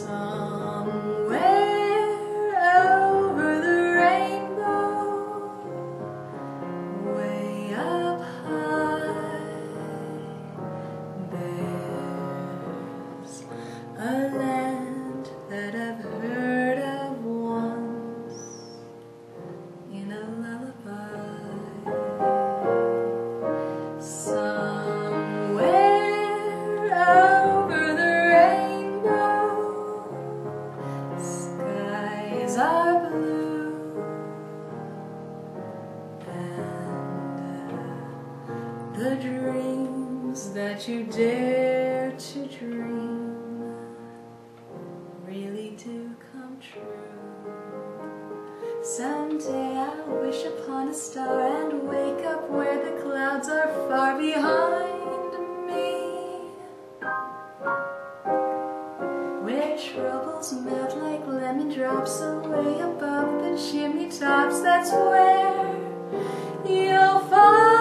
Somewhere over the rainbow, way up high, there's a land that I've heard of once in a lullaby. Somewhere over the rainbow, skies are blue, and the dreams that you dare to dream really do come true. Someday I'll wish upon a star and wake up where the clouds are far behind me, where troubles melt like lemon drops away above the chimney tops. That's where you'll find